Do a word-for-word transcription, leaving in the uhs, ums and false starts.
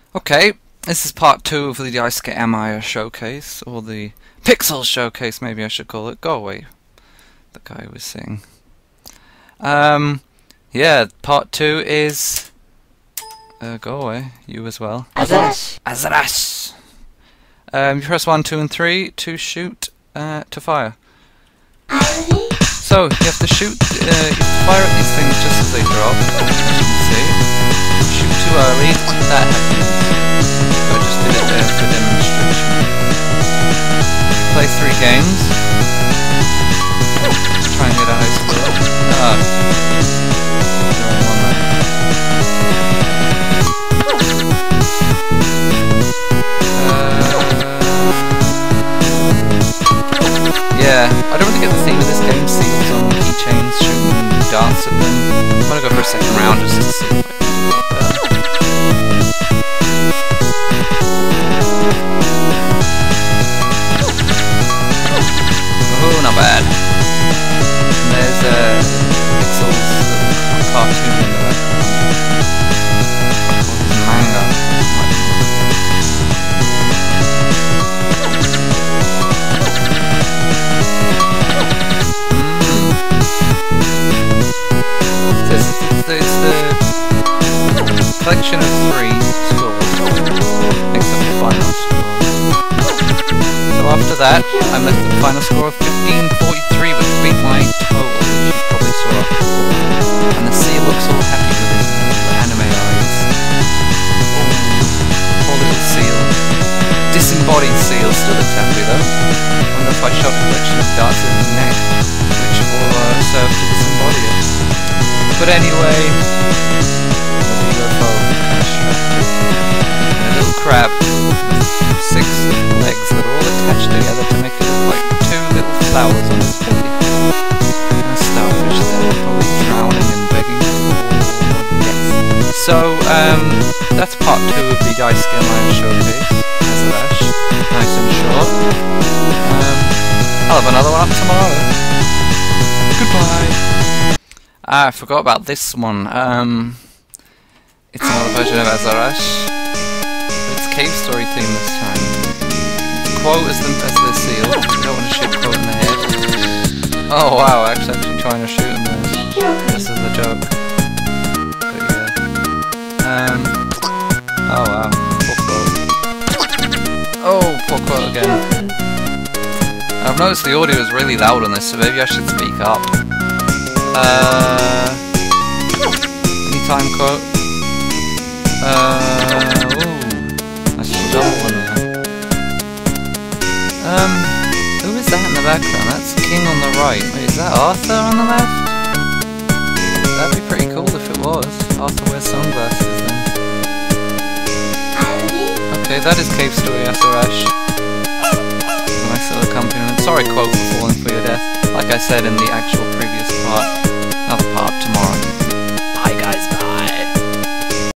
Okay, this is part two of the Daisuke Amaya showcase, or the Pixels showcase, maybe I should call it. Go away, the guy was saying. Um, yeah, part two is... Uh, go away, you as well. Azarashi. Azarashi. Um, you press one, two, and three to shoot, uh, to fire. So, you have to shoot, uh, you have to fire at these things just as they drop, as you can see. Shoot too early, that happens. I just did it there for demonstration. Play three games. Try and get a high score. Ah. Yeah, I don't really get the theme of this game. Seals on keychains, shooting darts at them. I'm gonna go for a second round just to see if I can do that. Oh, not bad. And there's a uh, Pixels uh, cartoon in the background. Manga. It's the collection of three scores, makes up the final score. So after that, I'm left with the final score of fifteen forty-three, which would be my total, which you probably saw. And the seal looks all happy with his anime eyes. Oh, poor little seal. Disembodied seal still looks happy though. I wonder if I shot a collection of darts in his neck, which will uh, serve to disembody it. But anyway, a U F O constructed, and a little crab with six legs that are all attached together to make it look like two little flowers on its belly. And a starfish there, probably drowning and begging for death. So, um, that's part two of the Daisuke Amaya showcase, Azarashi, nice and short. Um, I'll have another one up tomorrow. Goodbye. Ah, I forgot about this one. Um, it's another version of Azarashi. It's cave story theme this time. Quote as the, as the seal. You don't want to shoot Quote in the head. Oh wow, I was actually trying to shoot him there. This is a joke. But yeah. Um. Oh wow. Poor Quote. Oh, poor Quote again. I've noticed the audio is really loud on this, so maybe I should speak up. Uh, anytime Quote. Uh, ooh, I should double one there. Um, who is that in the background? That's King on the right. Wait, is that Arthur on the left? That'd be pretty cool if it was. Arthur wears sunglasses then. Okay, that is Cave Story Azarashi. Nice little accompaniment. Sorry Quote for falling for your death. Like I said in the actual previous part. Another part tomorrow.